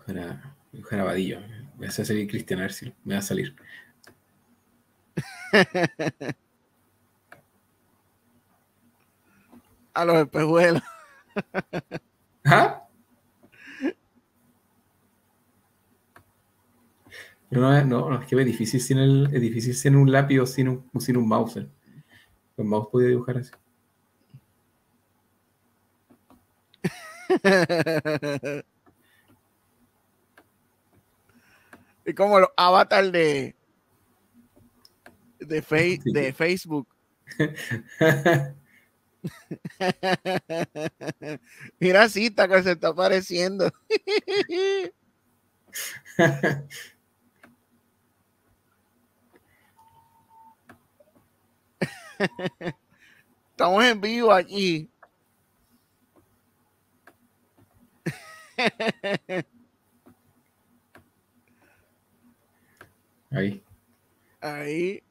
dibujar a Vadillo. Voy a hacer salir Cristian, a ver si me va a salir. A los espejuelos. ¿Ah? No, es que es difícil es difícil sin un lápiz o sin un mouse. Con mouse podía dibujar así. Es como los avatars de Sí. Facebook. Mira, Cita que se está apareciendo. Estamos en vivo aquí. Ahí. Ahí.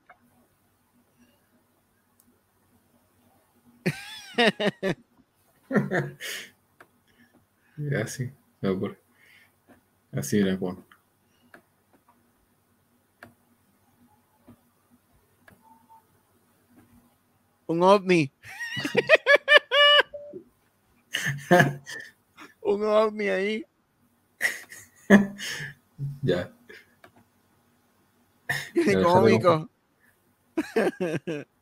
Así. Me ocurre. Así era con. Un ovni. Un ovni ahí. Ya. Qué Ya déjate con. cómico.